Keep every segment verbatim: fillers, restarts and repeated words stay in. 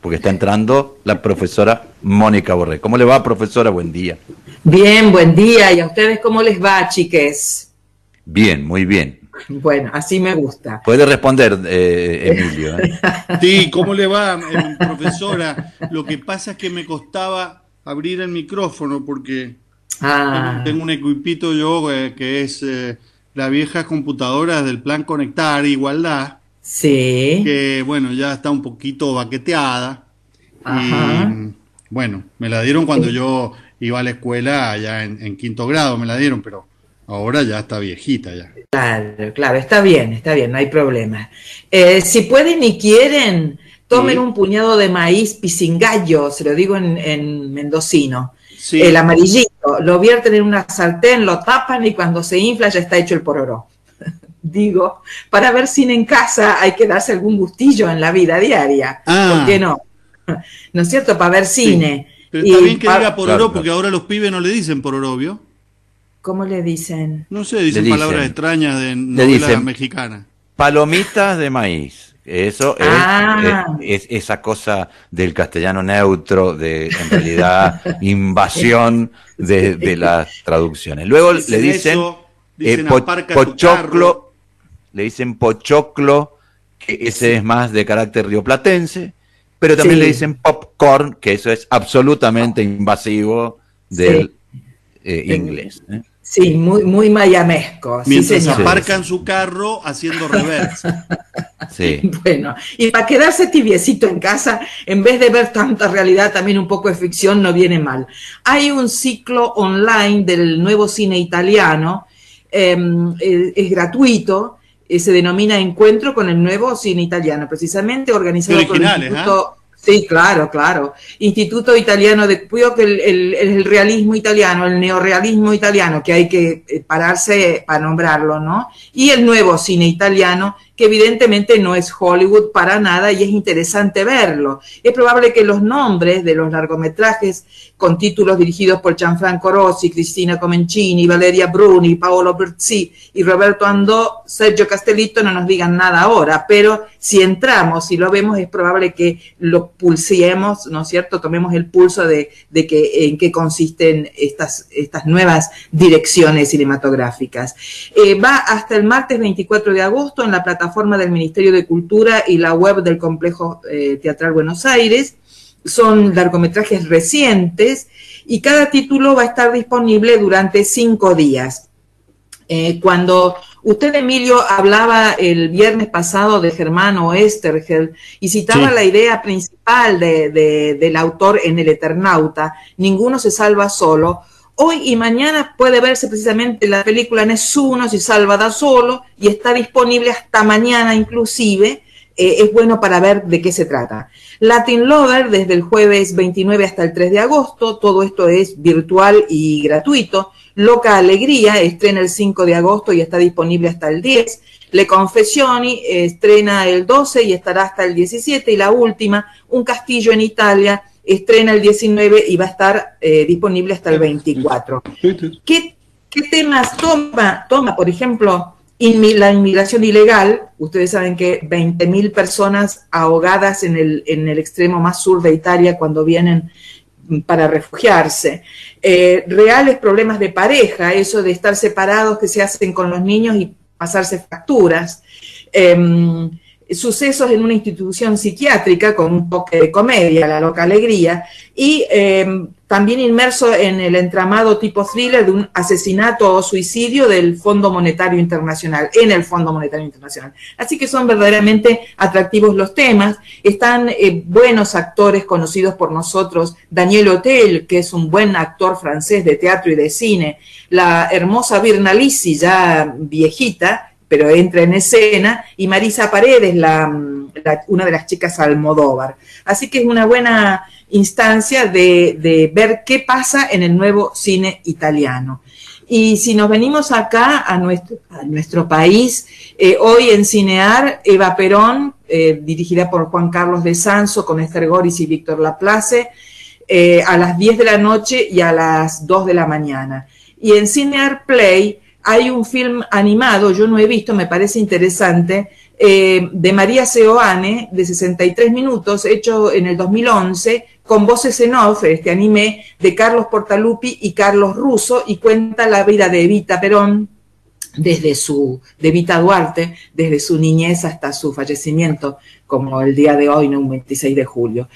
porque está entrando la profesora Mónica Borré. ¿Cómo le va, profesora? Buen día. Bien, buen día. ¿Y a ustedes cómo les va, chiques? Bien, muy bien. Bueno, así me gusta. Puede responder, eh, Emilio. ¿eh? Sí, ¿cómo le va, eh, profesora? Lo que pasa es que me costaba abrir el micrófono porque Ah, tengo, tengo un equipito yo eh, que es eh, las viejas computadoras del plan Conectar Igualdad, sí. que bueno, ya está un poquito baqueteada. Ajá. Y bueno, me la dieron cuando yo iba a la escuela allá en, en quinto grado, me la dieron, pero ahora ya está viejita ya. Claro, claro, está bien, está bien, no hay problema. Eh, si pueden y quieren, tomen Sí, un puñado de maíz pisingallo, se lo digo en, en mendocino, el sí. amarillito, lo vierten en una sartén, lo tapan y cuando se infla ya está hecho el pororó. Digo, para ver cine en casa hay que darse algún gustillo en la vida diaria, ¿por qué Ah, no? ¿No es cierto? Para ver sí. cine. Pero está Y bien que diga pa pororó Claro, porque claro. ahora los pibes no le dicen pororó, ¿vio? ¿Cómo le dicen? No sé, Le dicen palabras dicen, extrañas de le novelas dicen mexicanas. palomitas de maíz. Eso es, eh, Ah, es esa cosa del castellano neutro, de en realidad invasión de, de sí, las traducciones. Luego le Dicen dicen eso, eh, dicen po- aparca tu carro. pochoclo, le dicen pochoclo, que ese sí, es más de carácter rioplatense, pero también le sí, dicen popcorn, que eso es absolutamente invasivo sí, del eh, inglés. ¿eh? sí, muy, muy mayamesco, sí Mientras señor. Sí, aparcan su carro haciendo reversa. sí. Bueno, y para quedarse tibiecito en casa, en vez de ver tanta realidad, también un poco de ficción no viene mal. Hay un ciclo online del nuevo cine italiano, eh, es, es gratuito, eh, se denomina Encuentro con el Nuevo Cine Italiano, precisamente Qué organizado por el originales, ¿ah? Instituto, sí, claro, claro, Instituto Italiano de, cuido que el, el, el realismo italiano, el neorrealismo italiano, que hay que pararse para nombrarlo, ¿no? Y el nuevo cine italiano, que evidentemente no es Hollywood para nada y es interesante verlo. Es probable que los nombres de los largometrajes con títulos dirigidos por Gianfranco Rossi, Cristina Comencini, Valeria Bruni, Paolo Berzì y Roberto Andò, Sergio Castellitto no nos digan nada ahora, pero si entramos y lo vemos es probable que lo pulsemos, ¿no es cierto? Tomemos el pulso de, de que, en qué consisten estas, estas nuevas direcciones cinematográficas. Eh, va hasta el martes veinticuatro de agosto en la plataforma del Ministerio de Cultura y la web del Complejo eh, Teatral Buenos Aires. Son largometrajes recientes y cada título va a estar disponible durante cinco días. Eh, cuando usted, Emilio, hablaba el viernes pasado de Germán Oesterheld y citaba Sí. la idea principal de, de, del autor en El Eternauta, ninguno se salva solo. Hoy y mañana puede verse precisamente la película Nessuno si salva da solo y está disponible hasta mañana inclusive. Eh, es bueno para ver de qué se trata. Latin Lover desde el jueves veintinueve hasta el tres de agosto, todo esto es virtual y gratuito. Loca Alegría estrena el cinco de agosto y está disponible hasta el diez. Le Confessioni estrena el doce y estará hasta el diecisiete. Y la última, Un Castillo en Italia, estrena el diecinueve y va a estar eh, disponible hasta el veinticuatro. ¿Qué, qué temas toma? Toma, por ejemplo, inmi la inmigración ilegal. Ustedes saben que veinte mil personas ahogadas en el, en el extremo más sur de Italia cuando vienen para refugiarse. Eh, reales problemas de pareja, eso de estar separados que se hacen con los niños y pasarse facturas. Eh, sucesos en una institución psiquiátrica con un toque de comedia, La Loca Alegría, y eh, también inmerso en el entramado tipo thriller de un asesinato o suicidio del Fondo Monetario Internacional, en el Fondo Monetario Internacional. Así que son verdaderamente atractivos los temas. Están eh, buenos actores conocidos por nosotros, Daniel Auteuil, que es un buen actor francés de teatro y de cine, la hermosa Virna Lisi, ya viejita, pero entra en escena, y Marisa Paredes, la, la, una de las chicas Almodóvar. Así que es una buena instancia de, de ver qué pasa en el nuevo cine italiano. Y si nos venimos acá a nuestro, a nuestro país, eh, hoy en Cinear, Eva Perón, eh, dirigida por Juan Carlos de Sanso, con Esther Goris y Víctor Laplace, eh, a las diez de la noche y a las dos de la mañana. Y en Cinear Play hay un film animado, yo no he visto, me parece interesante, eh, de María Seoane, de sesenta y tres minutos, hecho en el dos mil once, con voces en off, este anime de Carlos Portalupi y Carlos Russo, y cuenta la vida de Evita Perón, desde su, de Evita Duarte, desde su niñez hasta su fallecimiento, como el día de hoy, ¿no? Un veintiséis de julio.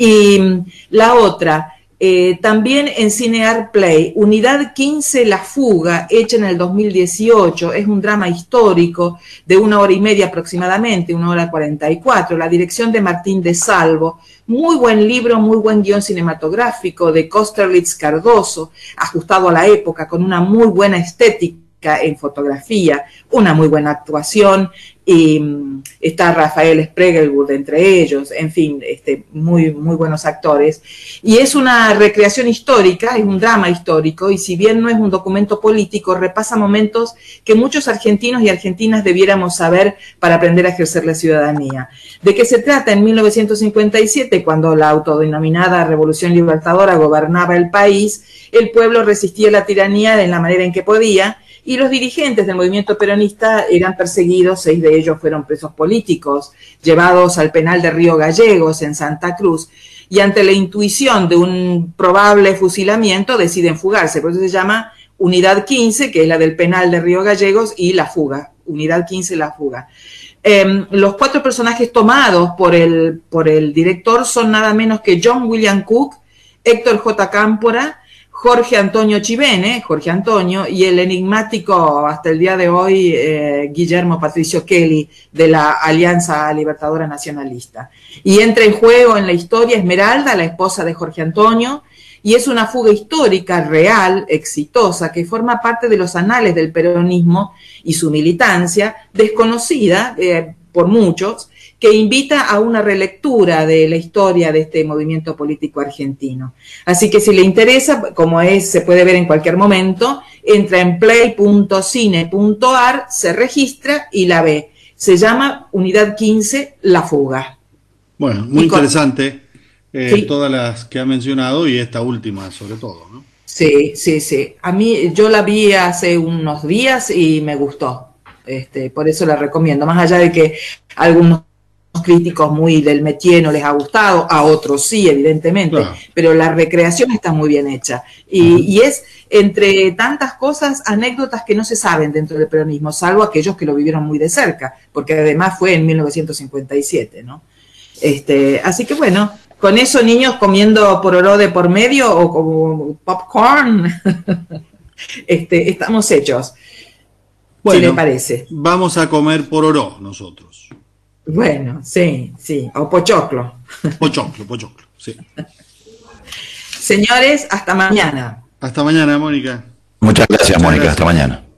Y la otra, eh, también en Cinear Play, Unidad quince, La Fuga, hecha en el dos mil dieciocho, es un drama histórico de una hora y media aproximadamente, una hora cuarenta y cuatro, la dirección de Martín de Salvo, muy buen libro, muy buen guión cinematográfico de Kosterlitz Cardoso, ajustado a la época, con una muy buena estética en fotografía, una muy buena actuación, y um, está Rafael Spregelburg entre ellos, en fin, este, muy, muy buenos actores, y es una recreación histórica, es un drama histórico, y si bien no es un documento político, repasa momentos que muchos argentinos y argentinas debiéramos saber para aprender a ejercer la ciudadanía. ¿De qué se trata? En mil novecientos cincuenta y siete, cuando la autodenominada Revolución Libertadora gobernaba el país, el pueblo resistía la tiranía en la manera en que podía, y los dirigentes del movimiento peronista eran perseguidos, seis de ellos fueron presos políticos, llevados al penal de Río Gallegos en Santa Cruz, y ante la intuición de un probable fusilamiento deciden fugarse, por eso se llama Unidad quince, que es la del penal de Río Gallegos, y La Fuga, Unidad quince, La Fuga. Eh, los cuatro personajes tomados por el, por el director son nada menos que John William Cook, Héctor J. Cámpora, Jorge Antonio Chivene, Jorge Antonio, y el enigmático hasta el día de hoy eh, Guillermo Patricio Kelly, de la Alianza Libertadora Nacionalista. Y entra en juego en la historia Esmeralda, la esposa de Jorge Antonio, y es una fuga histórica real, exitosa, que forma parte de los anales del peronismo y su militancia, desconocida eh, por muchos, que invita a una relectura de la historia de este movimiento político argentino. Así que si le interesa, como es, se puede ver en cualquier momento, entra en play punto cine punto ar, se registra y la ve. Se llama Unidad quince, La Fuga. Bueno, muy con, interesante eh, sí. todas las que ha mencionado y esta última sobre todo, ¿no? Sí, sí, sí. A mí, yo la vi hace unos días y me gustó. Este, por eso la recomiendo. Más allá de que algunos críticos muy del métier no les ha gustado, a otros sí, evidentemente, claro, pero la recreación está muy bien hecha. Y, uh-huh. y es, entre tantas cosas, anécdotas que no se saben dentro del peronismo, salvo aquellos que lo vivieron muy de cerca, porque además fue en mil novecientos cincuenta y siete, ¿no? Este, así que bueno, con eso, niños, comiendo pororó de por medio o como popcorn, este, estamos hechos. Bueno, ¿Qué le parece? Vamos a comer pororó nosotros. Bueno, sí, sí, o pochoclo. Pochoclo, pochoclo, sí. Señores, hasta mañana. Hasta mañana, Mónica. Muchas gracias, Mónica, hasta mañana.